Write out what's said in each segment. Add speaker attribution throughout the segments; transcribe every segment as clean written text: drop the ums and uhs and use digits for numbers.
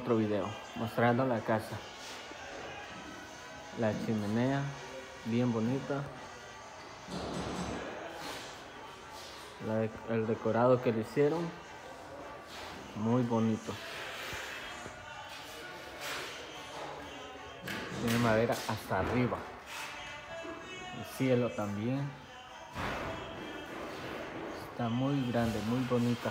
Speaker 1: otro video mostrando la casa. La chimenea, bien bonita. El decorado que le hicieron, muy bonito. Tiene madera hasta arriba. El cielo también. Está muy grande, muy bonita.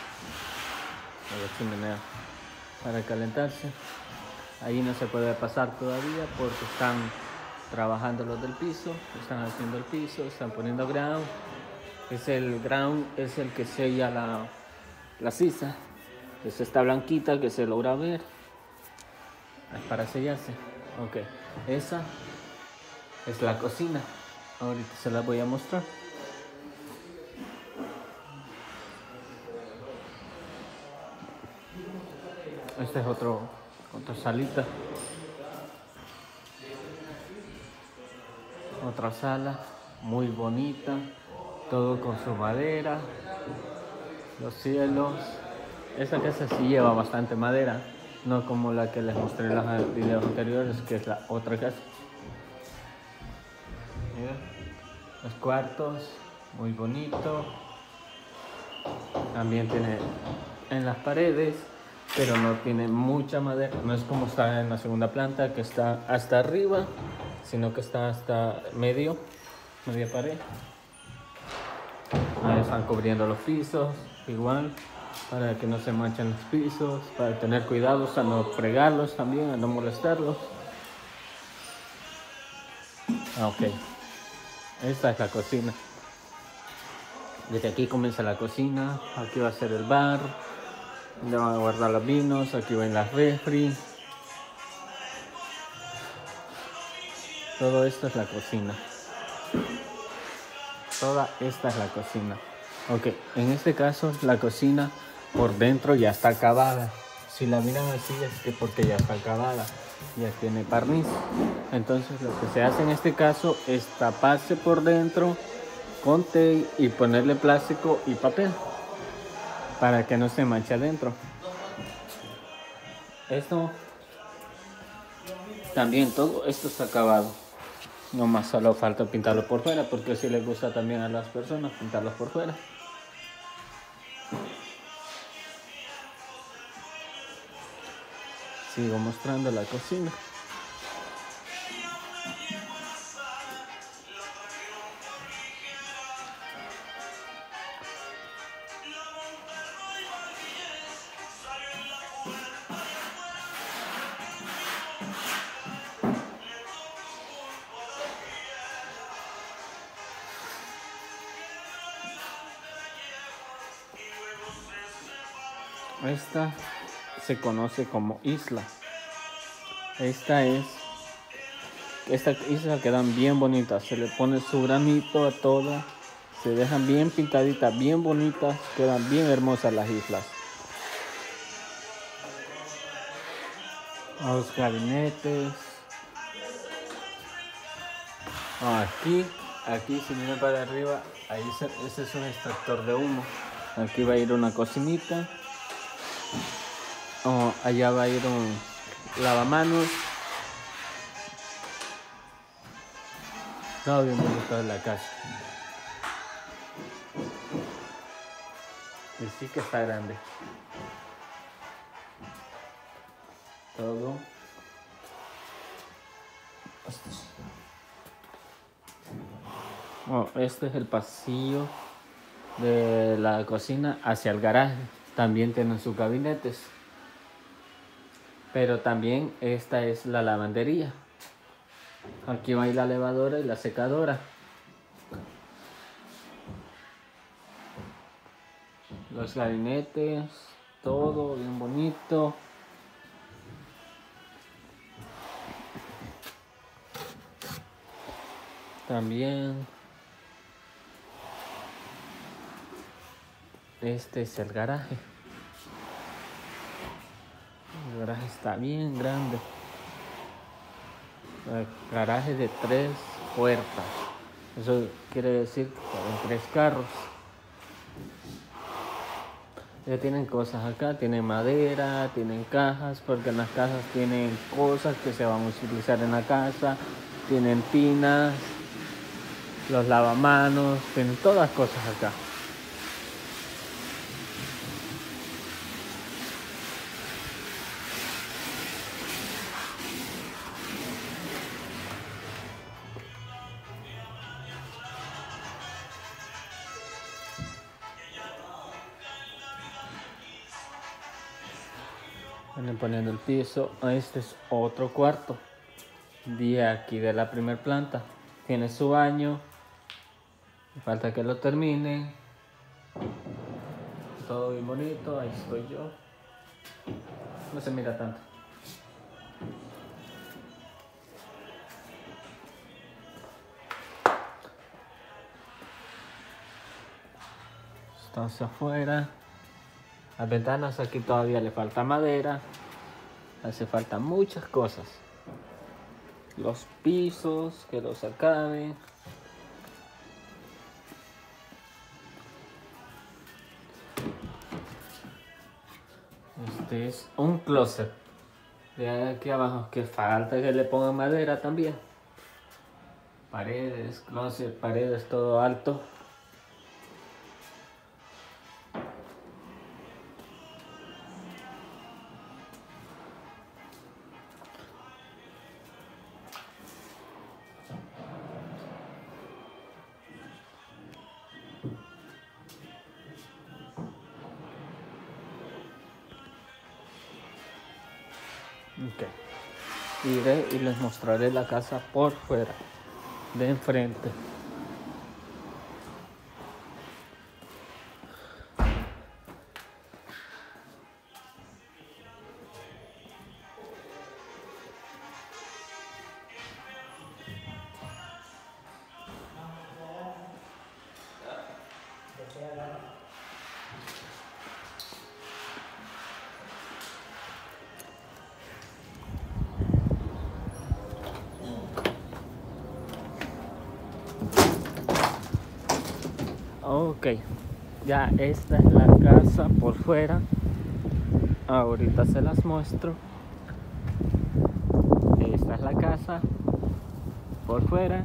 Speaker 1: La chimenea para calentarse. Ahí no se puede pasar todavía porque están trabajando los del piso. Están haciendo el piso, están poniendo ground. El ground es el que sella la sisa. Es esta blanquita que se logra ver. Es para sellarse. Ok, esa es la cocina. Ahorita se la voy a mostrar. Esta es otra salita. Otra sala muy bonita. Todo con su madera. Los cielos. Esta casa sí lleva bastante madera. No como la que les mostré en los videos anteriores, que es la otra casa. Mira, los cuartos, muy bonito. También tiene en las paredes, pero no tiene mucha madera. No es como está en la segunda planta, que está hasta arriba, sino que está hasta media pared. Ahí están cubriendo los pisos, igual, para que no se manchen los pisos, para tener cuidados a no fregarlos también, a no molestarlos. Ok, esta es la cocina. Desde aquí comienza la cocina. Aquí va a ser el bar, le van a guardar los vinos, aquí ven las refri. Todo esto es la cocina. Toda esta es la cocina. Ok, en este caso la cocina por dentro ya está acabada. Si la miran así es que porque ya está acabada, ya tiene barniz. Entonces lo que se hace en este caso es taparse por dentro con tape y ponerle plástico y papel para que no se manche adentro. Esto también, todo esto está acabado. No más solo falta pintarlo por fuera, porque si les gusta también a las personas pintarlos por fuera. Sigo mostrando la cocina. Esta se conoce como isla. Esta isla quedan bien bonitas. Se le pone su granito a toda. Se dejan bien pintaditas, bien bonitas. Quedan bien hermosas las islas. Los gabinetes. Aquí si miran para arriba, ahí ese es un extractor de humo. Aquí va a ir una cocinita. Allá va a ir un lavamanos. Todo bien bonito en la casa. Y sí que está grande. Todo. Este es el pasillo de la cocina hacia el garaje. También tienen sus gabinetes. Pero también esta es la lavandería. Aquí va a ir la lavadora y la secadora. Los gabinetes, todo bien bonito. También este es el garaje. El garaje está bien grande. El garaje de 3 puertas. Eso quiere decir que caben 3 carros. Ya tienen cosas acá, tienen madera, tienen cajas, porque en las cajas tienen cosas que se van a utilizar en la casa, tienen tinas, los lavamanos, tienen todas cosas acá. Vienen poniendo el piso. Este es otro cuarto de aquí de la primera planta. Tiene su baño. Falta que lo terminen. Todo bien bonito. Ahí estoy yo. No se mira tanto. Está hacia afuera. Las ventanas aquí todavía le falta madera. Hace falta muchas cosas. Los pisos, que los acaben. Este es un closet. De aquí abajo que falta que le pongan madera también. Paredes, closet, paredes, todo alto. Ok. Iré y les mostraré la casa por fuera, de enfrente. Ok, ya esta es la casa por fuera. Ahorita se las muestro. Esta es la casa por fuera.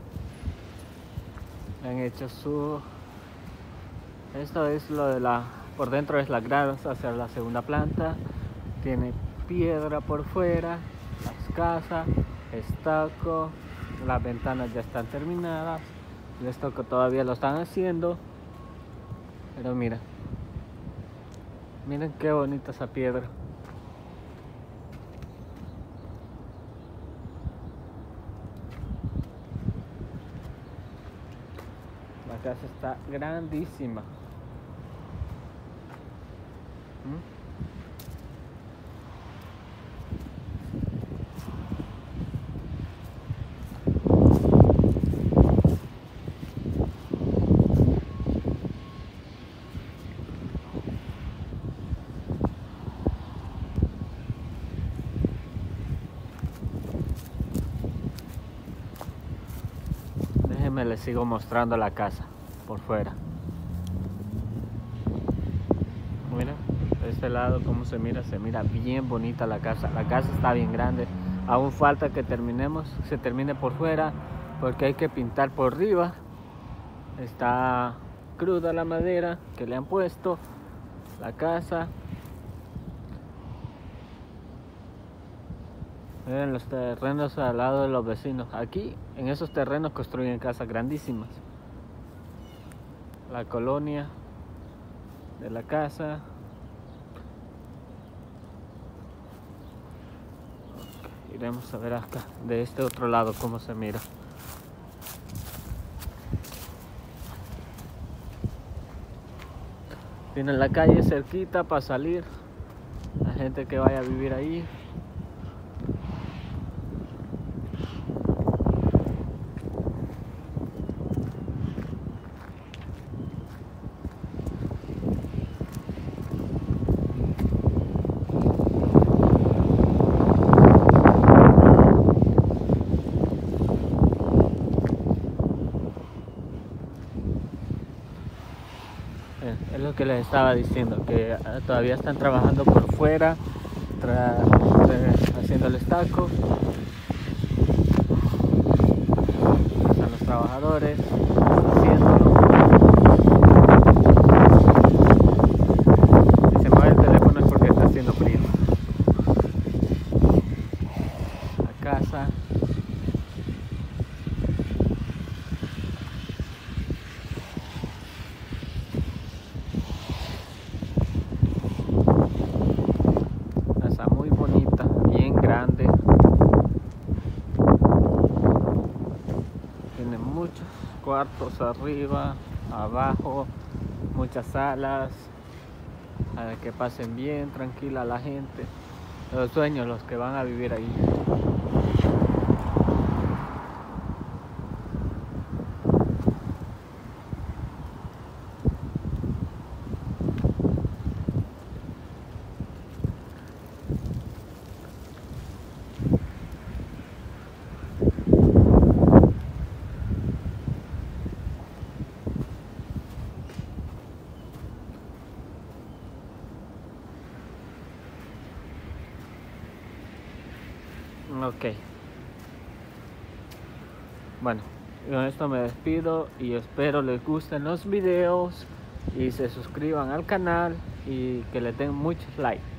Speaker 1: Han hecho su... Esto es lo de la... Por dentro es la gradas hacia la segunda planta. Tiene piedra por fuera. Las casas, estuco. Las ventanas ya están terminadas. El estuco todavía lo están haciendo. Pero mira. Miren qué bonita esa piedra. La casa está grandísima. Déjenme les sigo mostrando la casa por fuera. Miren, de este lado cómo se mira bien bonita la casa. La casa está bien grande. Aún falta que se termine por fuera porque hay que pintar por arriba. Está cruda la madera que le han puesto. La casa. Miren los terrenos al lado de los vecinos. Aquí en esos terrenos construyen casas grandísimas. La colonia de la casa. Okay, iremos a ver acá de este otro lado cómo se mira. Tienen la calle cerquita para salir. La gente que vaya a vivir ahí. Es lo lo que les estaba diciendo, que todavía están trabajando por fuera, haciendo el estaco. Están los trabajadores haciéndolo. Si se mueve el teléfono es porque está haciendo frío. La casa. Muy bonita, bien grande. Tiene muchos cuartos arriba, abajo, muchas salas para que pasen bien, tranquila la gente, los dueños, los que van a vivir ahí. Ok, bueno, con esto me despido y espero les gusten los videos y se suscriban al canal y que le den muchos likes.